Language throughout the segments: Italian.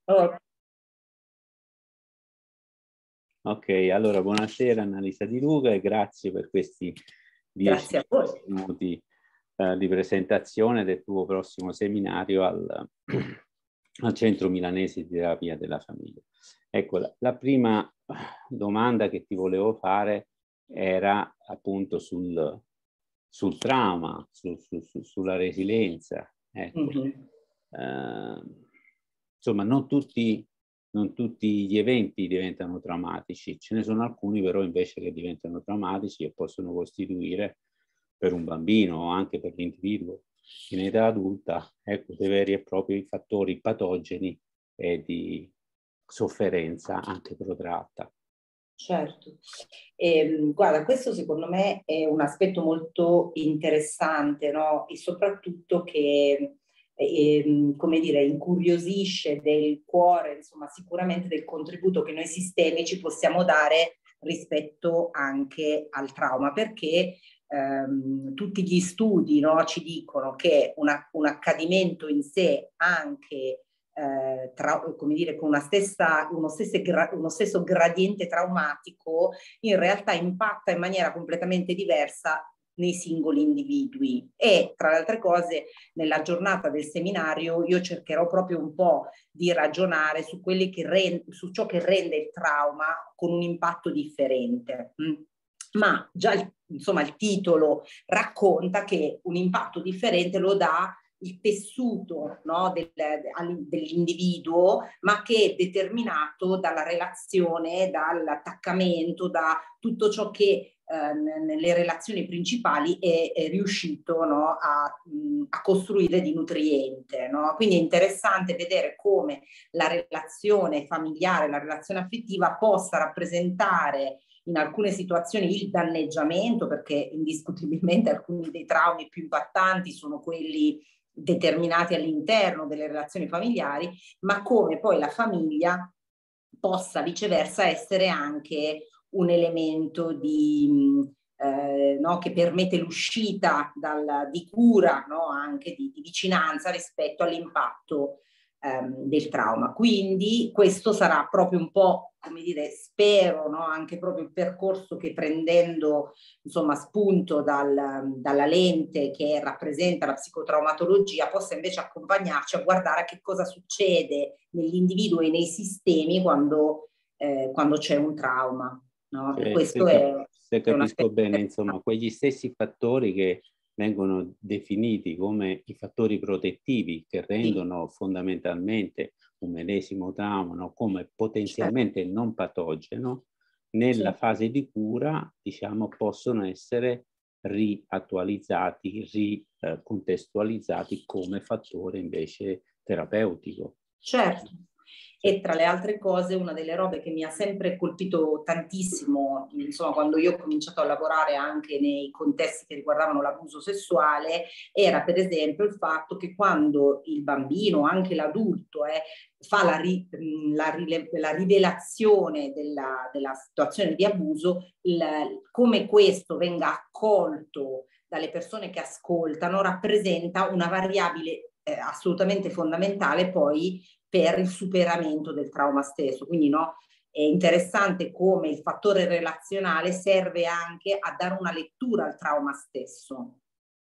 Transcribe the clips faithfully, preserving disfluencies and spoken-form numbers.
Oh, Ok, allora buonasera Annalisa Di Luca e grazie per questi dieci grazie a voi. minuti eh, di presentazione del tuo prossimo seminario al, al Centro Milanese di Terapia della Famiglia. Ecco, la, la prima domanda che ti volevo fare era appunto sul, sul trauma, su, su, su, sulla resilienza. Ecco. Mm-hmm. Eh, insomma, non tutti... non tutti gli eventi diventano traumatici, ce ne sono alcuni però invece che diventano traumatici e possono costituire per un bambino o anche per l'individuo in età adulta, ecco, dei veri e propri fattori patogeni e di sofferenza anche protratta. Certo. E, guarda, questo secondo me è un aspetto molto interessante, no? E soprattutto che, eh, come dire, incuriosisce del cuore, insomma, sicuramente del contributo che noi sistemici possiamo dare rispetto anche al trauma, perché ehm, tutti gli studi, no, ci dicono che una, un accadimento in sé anche Eh, tra, come dire, con una stessa, uno, stesso gra, uno stesso gradiente traumatico, in realtà impatta in maniera completamente diversa nei singoli individui. E tra le altre cose, nella giornata del seminario io cercherò proprio un po' di ragionare su, quelli che rend, su ciò che rende il trauma con un impatto differente. Mm. Ma già il, insomma, il titolo racconta che un impatto differente lo dà il tessuto, no, del, dell'individuo, ma che è determinato dalla relazione, dall'attaccamento, da tutto ciò che eh, nelle relazioni principali è, è riuscito, no, a, mh, a costruire di nutriente. No? Quindi è interessante vedere come la relazione familiare, la relazione affettiva possa rappresentare in alcune situazioni il danneggiamento, perché indiscutibilmente alcuni dei traumi più impattanti sono quelli determinati all'interno delle relazioni familiari, ma come poi la famiglia possa viceversa essere anche un elemento di, eh, no, che permette l'uscita dal, di cura, no, anche di, di vicinanza rispetto all'impatto ehm, del trauma. Quindi questo sarà proprio un po', come dire, spero, no, anche proprio il percorso che prendendo insomma spunto dal, dalla lente che rappresenta la psicotraumatologia possa invece accompagnarci a guardare a che cosa succede nell'individuo e nei sistemi quando, eh, quando c'è un trauma. No? Cioè, E questo se, cap- è, se è un capisco aspetto bene, insomma, interessante. quegli stessi fattori che vengono definiti come i fattori protettivi che Sì, rendono fondamentalmente un medesimo trauma, no, come certo, potenzialmente non patogeno, nella sì. fase di cura, diciamo, possono essere riattualizzati, ricontestualizzati come fattore invece terapeutico. Certo. Cioè, E tra le altre cose, una delle robe che mi ha sempre colpito tantissimo, insomma, quando io ho cominciato a lavorare anche nei contesti che riguardavano l'abuso sessuale, era per esempio il fatto che quando il bambino, anche l'adulto, eh, fa la, ri, la, rile, la rivelazione della, della situazione di abuso, il, come questo venga accolto dalle persone che ascoltano rappresenta una variabile eh, assolutamente fondamentale poi per il superamento del trauma stesso. Quindi no, è interessante come il fattore relazionale serve anche a dare una lettura al trauma stesso.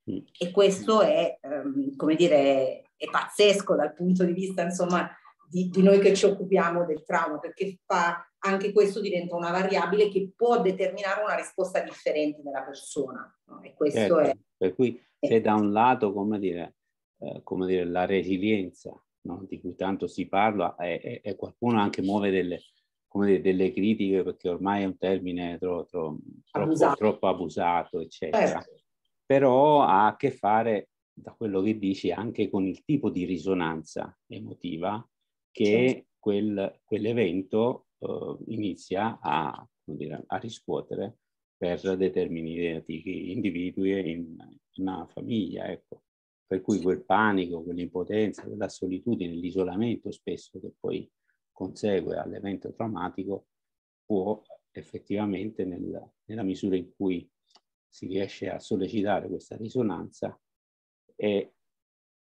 E questo è, ehm, come dire, è pazzesco dal punto di vista, insomma, di, di noi che ci occupiamo del trauma, perché fa, anche questo diventa una variabile che può determinare una risposta differente nella persona. No? E questo è, certo, per cui se da un lato, come dire, eh, come dire la resilienza, no, di cui tanto si parla, e, e qualcuno anche muove delle, come dire, delle critiche perché ormai è un termine tro, tro, troppo, abusato. troppo abusato, eccetera. Certo. Però ha a che fare, da quello che dici, anche con il tipo di risonanza emotiva Certo. che quel, quell'evento eh, inizia a, come dire, a riscuotere per determinati individui in, in una famiglia, ecco. Per cui quel panico, quell'impotenza, quella solitudine, l'isolamento spesso che poi consegue all'evento traumatico può effettivamente, nel, nella misura in cui si riesce a sollecitare questa risonanza, e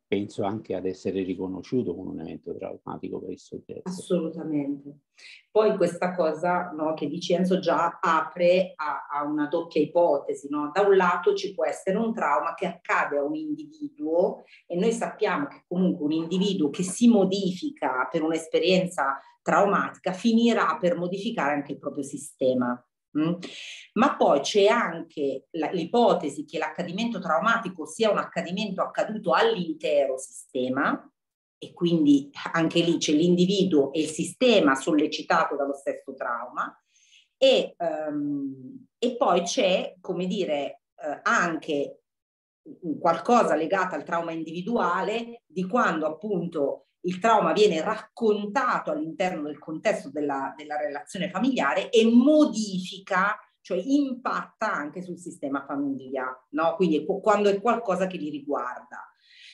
penso anche ad essere riconosciuto come un evento traumatico per il soggetto. Assolutamente. Poi questa cosa, no, che dici Enzo già apre a, a una doppia ipotesi, no? Da un lato ci può essere un trauma che accade a un individuo e noi sappiamo che comunque un individuo che si modifica per un'esperienza traumatica finirà per modificare anche il proprio sistema. Mm? Ma poi c'è anche l'ipotesi che l'accadimento traumatico sia un accadimento accaduto all'intero sistema, e quindi anche lì c'è l'individuo e il sistema sollecitato dallo stesso trauma, e, um, e poi c'è, come dire, eh, anche qualcosa legato al trauma individuale di quando appunto il trauma viene raccontato all'interno del contesto della, della relazione familiare e modifica, cioè impatta anche sul sistema famiglia, no? Quindi quando è qualcosa che li riguarda.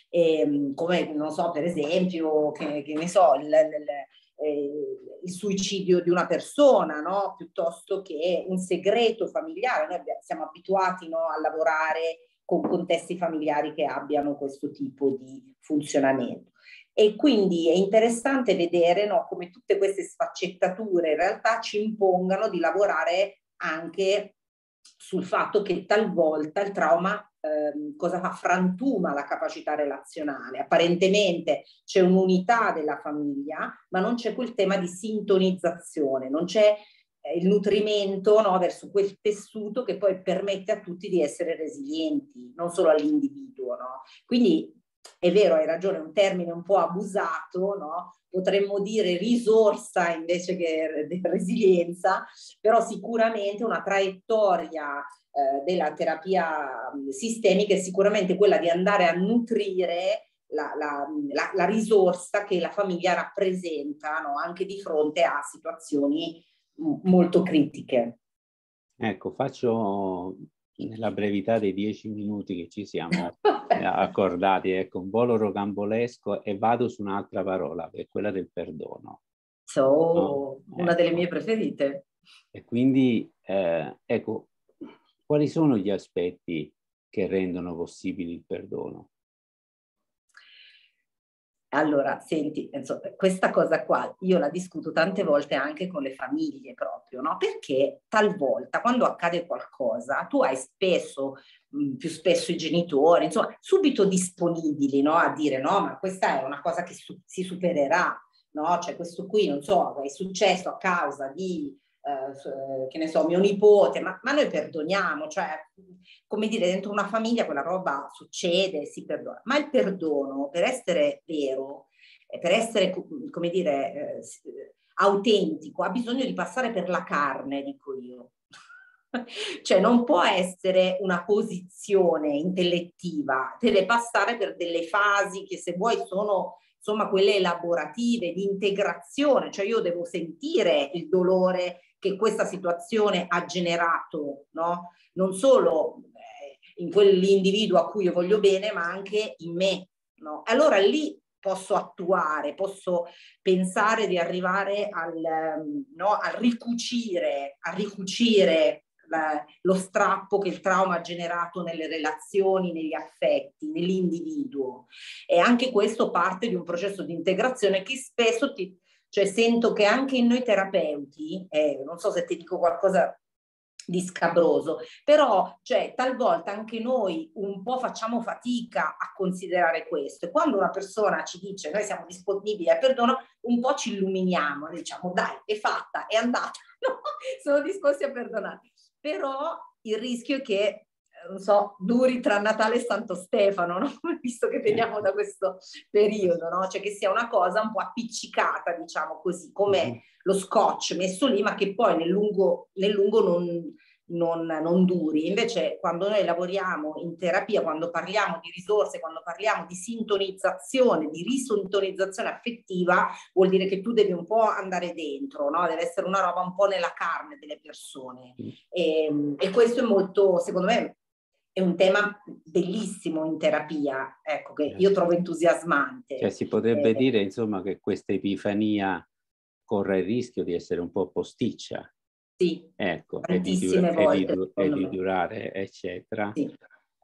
E, come, non so, per esempio, che, che ne so, il, il, eh, il suicidio di una persona, no? Piuttosto che un segreto familiare. Noi abbiamo, siamo abituati, no, a lavorare con contesti familiari che abbiano questo tipo di funzionamento. E quindi è interessante vedere, no, come tutte queste sfaccettature in realtà ci impongano di lavorare anche sul fatto che talvolta il trauma eh, cosa fa? Frantuma la capacità relazionale. Apparentemente c'è un'unità della famiglia, ma non c'è quel tema di sintonizzazione, non c'è eh, il nutrimento, no, verso quel tessuto che poi permette a tutti di essere resilienti, non solo all'individuo, no? Quindi è vero, hai ragione, è un termine un po' abusato, no? Potremmo dire risorsa invece che resilienza, però sicuramente una traiettoria eh, della terapia sistemica è sicuramente quella di andare a nutrire la, la, la, la risorsa che la famiglia rappresenta, no? Anche di fronte a situazioni molto critiche. Ecco, faccio nella brevità dei dieci minuti che ci siamo accordati, ecco, un volo rocambolesco e vado su un'altra parola, che è quella del perdono. So, no? Una Ecco. delle mie preferite. E quindi, eh, ecco, quali sono gli aspetti che rendono possibile il perdono? Allora, senti, insomma, questa cosa qua io la discuto tante volte anche con le famiglie proprio, no? Perché talvolta quando accade qualcosa tu hai spesso, mh, più spesso i genitori, insomma, subito disponibili, no? A dire no, ma questa è una cosa che su- si supererà, no? Cioè questo qui, non so, è successo a causa di, eh, che ne so, mio nipote, ma, ma noi perdoniamo, cioè, come dire, dentro una famiglia quella roba succede, si perdona. Ma il perdono, per essere vero, per essere, come dire, eh, autentico, ha bisogno di passare per la carne, dico io. Cioè non può essere una posizione intellettiva, deve passare per delle fasi che se vuoi sono insomma quelle elaborative, di integrazione, cioè io devo sentire il dolore che questa situazione ha generato, no? Non solo eh, in quell'individuo a cui io voglio bene, ma anche in me, no? Allora lì posso attuare, posso pensare di arrivare al, no, a ricucire, a ricucire la, lo strappo che il trauma ha generato nelle relazioni, negli affetti, nell'individuo. E anche questo parte di un processo di integrazione che spesso ti, cioè sento che anche in noi terapeuti, eh, non so se ti dico qualcosa di scabroso, però cioè, talvolta anche noi un po' facciamo fatica a considerare questo, e quando una persona ci dice noi siamo disponibili al perdono, un po' ci illuminiamo, diciamo dai, è fatta, è andata, no? Sono disposti a perdonare, però il rischio è che non so, duri tra Natale e Santo Stefano, no? Visto che veniamo da questo periodo, no? Cioè che sia una cosa un po' appiccicata, diciamo così, come mm-hmm. lo scotch messo lì, ma che poi nel lungo, nel lungo non, non, non duri. Invece quando noi lavoriamo in terapia, quando parliamo di risorse, quando parliamo di sintonizzazione, di risintonizzazione affettiva, vuol dire che tu devi un po' andare dentro, no? Deve essere una roba un po' nella carne delle persone. E, e questo è molto, secondo me, è un tema bellissimo in terapia, ecco, che io trovo entusiasmante. Cioè si potrebbe eh, dire, insomma, che questa epifania corre il rischio di essere un po' posticcia. Sì, ecco, tantissime e di, volte, e di, e di durare, eccetera, sì.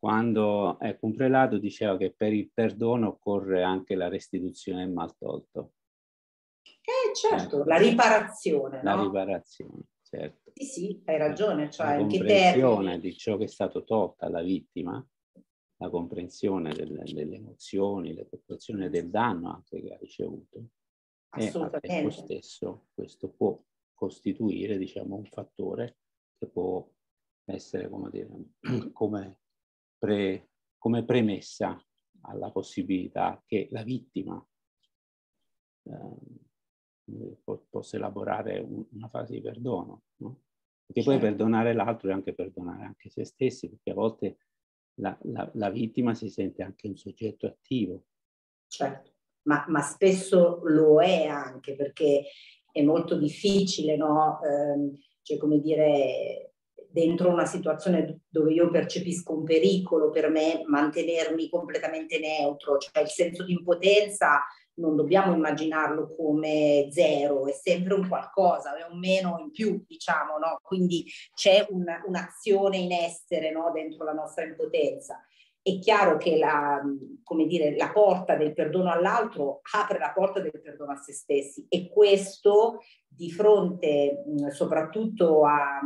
quando ecco, un prelato diceva che per il perdono occorre anche la restituzione del mal tolto. Eh certo, ecco. la riparazione, La no? riparazione, certo. Sì, sì, hai ragione, cioè la in che comprensione termini? di ciò che è stato tolto alla vittima, la comprensione delle, delle emozioni, la comprensione del danno anche che ha ricevuto, e al tempo Assolutamente. stesso questo può costituire, diciamo, un fattore che può essere, come dire, come, pre, come premessa alla possibilità che la vittima eh, possa elaborare un, una fase di perdono, no? Perché Certo. poi perdonare l'altro è anche perdonare anche se stessi, perché a volte la, la, la vittima si sente anche un soggetto attivo. Certo, ma, ma spesso lo è anche, perché è molto difficile, no? Eh, cioè, come dire, dentro una situazione dove io percepisco un pericolo, per me mantenermi completamente neutro, cioè il senso di impotenza non dobbiamo immaginarlo come zero, è sempre un qualcosa, è un meno in più, diciamo, no? Quindi c'è un, un'azione in essere, no? Dentro la nostra impotenza. È chiaro che la, come dire, la porta del perdono all'altro apre la porta del perdono a se stessi, e questo di fronte mh, soprattutto a,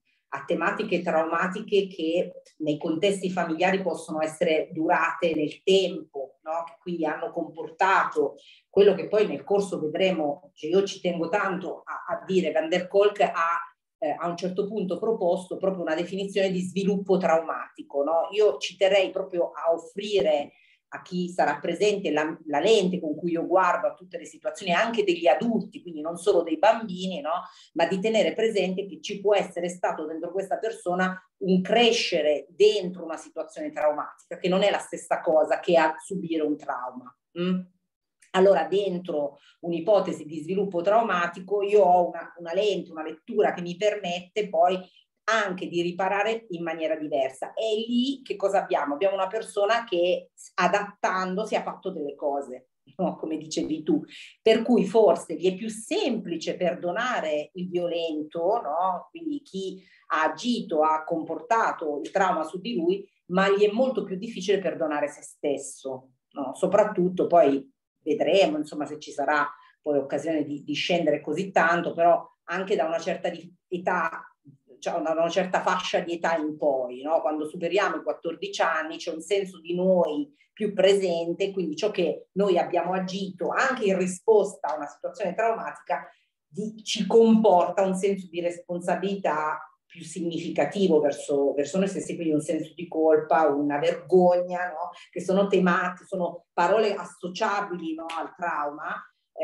a tematiche traumatiche che nei contesti familiari possono essere durate nel tempo, no? Che quindi hanno comportato quello che poi nel corso vedremo, cioè io ci tengo tanto a, a dire, Van der Kolk ha eh, a un certo punto proposto proprio una definizione di sviluppo traumatico, no? Io ci terrei proprio a offrire a chi sarà presente la, la lente con cui io guardo a tutte le situazioni, anche degli adulti, quindi non solo dei bambini, no? Ma di tenere presente che ci può essere stato dentro questa persona un crescere dentro una situazione traumatica, che non è la stessa cosa che a subire un trauma. Mm? Allora, dentro un'ipotesi di sviluppo traumatico, io ho una, una lente, una lettura che mi permette poi anche di riparare in maniera diversa. E lì che cosa abbiamo? Abbiamo una persona che adattandosi ha fatto delle cose, no? Come dicevi tu, per cui forse gli è più semplice perdonare il violento, no? Quindi chi ha agito, ha comportato il trauma su di lui, ma gli è molto più difficile perdonare se stesso, no? Soprattutto poi vedremo, insomma, se ci sarà poi occasione di, di scendere così tanto, però anche da una certa di, età, cioè da una certa fascia di età in poi, no? Quando superiamo i quattordici anni c'è un senso di noi più presente, quindi ciò che noi abbiamo agito anche in risposta a una situazione traumatica di, ci comporta un senso di responsabilità più significativo verso, verso noi stessi, quindi un senso di colpa, una vergogna, no? Che sono tematiche, sono parole associabili, no? Al trauma,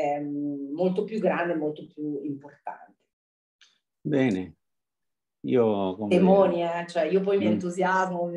ehm, molto più grande, molto più importante. Bene, io come Demoni, eh? Cioè io poi mi mm. entusiasmo.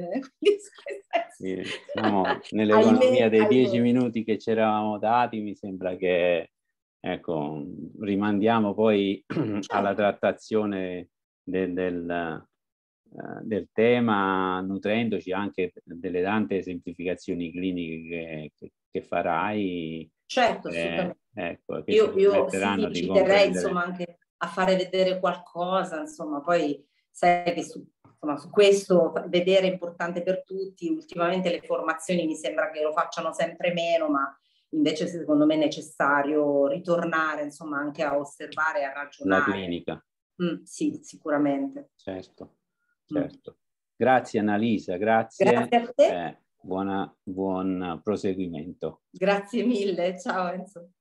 Sì, siamo nell'economia dei dieci minuti che ci eravamo dati, mi sembra che ecco, rimandiamo poi certo. alla trattazione del, del, uh, del tema, nutrendoci anche delle tante esemplificazioni cliniche che, che, che farai. Certo, eh, assolutamente. ecco, che Io, ci io permetteranno sì, di ci terrei comprendere. insomma anche a fare vedere qualcosa, insomma, poi sai che su, insomma, su questo vedere è importante per tutti. Ultimamente le formazioni mi sembra che lo facciano sempre meno, ma invece secondo me è necessario ritornare insomma anche a osservare e a ragionare. La clinica. Mm, sì, sicuramente. Certo, Mm. certo. Grazie Annalisa, grazie. Grazie a te. Eh, buona, buon proseguimento. Grazie mille, ciao Enzo.